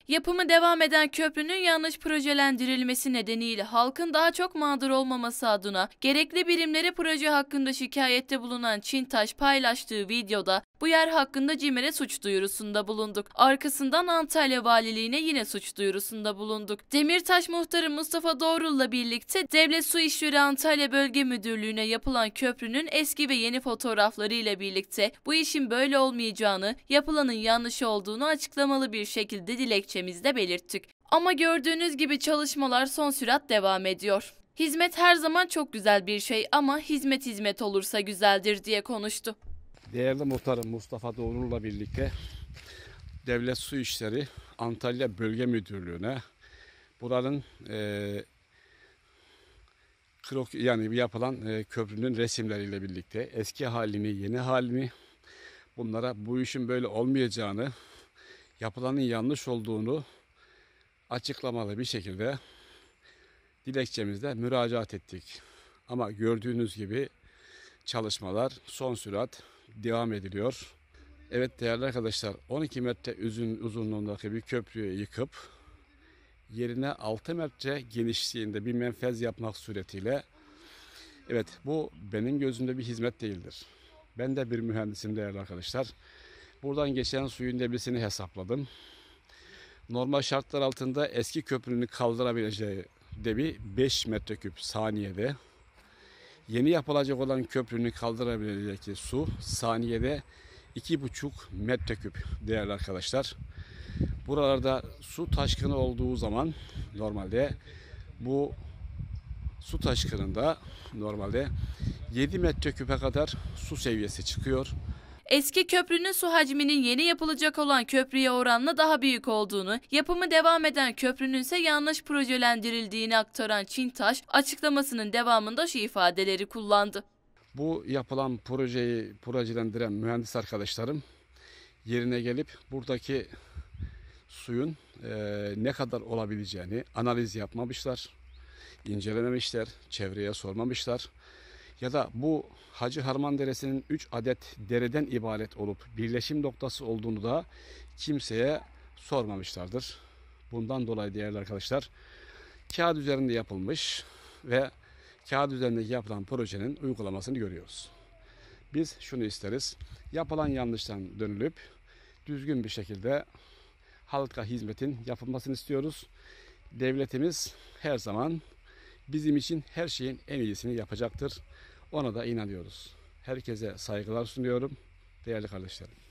Yapımı devam eden köprünün yanlış projelendirilmesi nedeniyle halkın daha çok mağdur olmaması adına gerekli birimlere proje hakkında şikayette bulunan Çintaş paylaştığı videoda bu yer hakkında CİMER'e suç duyurusunda bulunduk. Arkasından Antalya Valiliğine yine suç duyurusunda bulunduk. Demirtaş muhtarı Mustafa Doğrul'la birlikte Devlet Su İşleri Antalya Bölge Müdürlüğü'ne yapılan köprünün eski ve yeni fotoğrafları ile birlikte bu işin böyle olmayacağını, yapılanın yanlış olduğunu açıklamalı bir şekilde dilekçemizde belirttik. Ama gördüğünüz gibi çalışmalar son sürat devam ediyor. Hizmet her zaman çok güzel bir şey ama hizmet olursa güzeldir diye konuştu. Değerli muhtarım Mustafa Doğrul'la birlikte Devlet Su İşleri Antalya Bölge Müdürlüğü'ne buranın yapılan köprünün resimleriyle birlikte eski halini, yeni halini, bunlara bu işin böyle olmayacağını, yapılanın yanlış olduğunu açıklamalı bir şekilde dilekçemizde müracaat ettik. Ama gördüğünüz gibi çalışmalar son sürat devam ediliyor. Evet değerli arkadaşlar, 12 metre uzunluğundaki bir köprüyü yıkıp yerine 6 metre genişliğinde bir menfez yapmak suretiyle, evet, bu benim gözümde bir hizmet değildir. Ben de bir mühendisim değerli arkadaşlar. Buradan geçen suyun debisini hesapladım. Normal şartlar altında eski köprünün kaldırabileceği debi 5 metreküp saniyede. Yeni yapılacak olan köprünün kaldırabileceği su saniyede 2,5 metreküp değerli arkadaşlar. Buralarda su taşkını olduğu zaman normalde bu su taşkınında normalde 7 metreküpe kadar su seviyesi çıkıyor. Eski köprünün su hacminin yeni yapılacak olan köprüye oranla daha büyük olduğunu, yapımı devam eden köprünün ise yanlış projelendirildiğini aktaran Çintaş, açıklamasının devamında şu ifadeleri kullandı. Bu yapılan projeyi projelendiren mühendis arkadaşlarım yerine gelip buradaki suyun ne kadar olabileceğini analiz yapmamışlar, incelememişler, çevreye sormamışlar. Ya da bu Hacı Harman Deresi'nin 3 adet dereden ibaret olup birleşim noktası olduğunu da kimseye sormamışlardır. Bundan dolayı değerli arkadaşlar, kağıt üzerinde yapılmış ve kağıt üzerindeki yapılan projenin uygulamasını görüyoruz. Biz şunu isteriz: yapılan yanlıştan dönülüp düzgün bir şekilde halka hizmetin yapılmasını istiyoruz. Devletimiz her zaman bizim için her şeyin en iyisini yapacaktır. Ona da inanıyoruz. Herkese saygılar sunuyorum değerli kardeşlerim.